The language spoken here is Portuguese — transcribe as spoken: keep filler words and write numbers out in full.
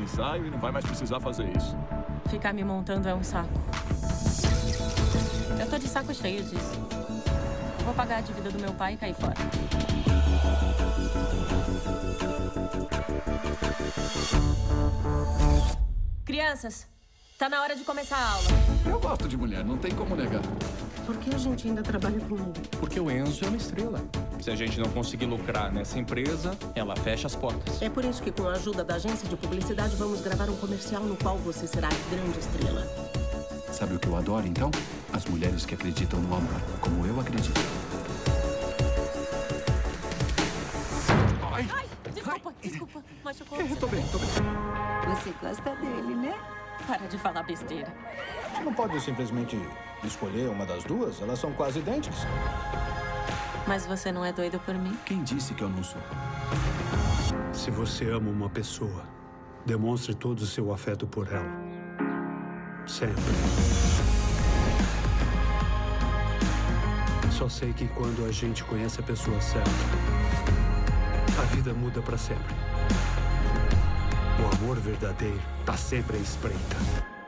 ensaio e não vai mais precisar fazer isso. Ficar me montando é um saco. Eu tô de saco cheio disso. Vou pagar a dívida do meu pai e cair fora. Crianças, tá na hora de começar a aula. Eu gosto de mulher, não tem como negar. Por que a gente ainda trabalha com ele? Porque o Enzo é uma estrela. Se a gente não conseguir lucrar nessa empresa, ela fecha as portas. É por isso que, com a ajuda da agência de publicidade, vamos gravar um comercial no qual você será a grande estrela. Sabe o que eu adoro, então? As mulheres que acreditam no amor, como eu acredito. Ai, Ai, desculpa, desculpa. Machucou. eu tô bem, tô bem. Você gosta dele, né? Para de falar besteira. Você não pode simplesmente escolher uma das duas? Elas são quase idênticas. Mas você não é doido por mim? Quem disse que eu não sou? Se você ama uma pessoa, demonstre todo o seu afeto por ela. Sempre. Só sei que quando a gente conhece a pessoa certa, a vida muda pra sempre. O amor verdadeiro tá sempre à espreita.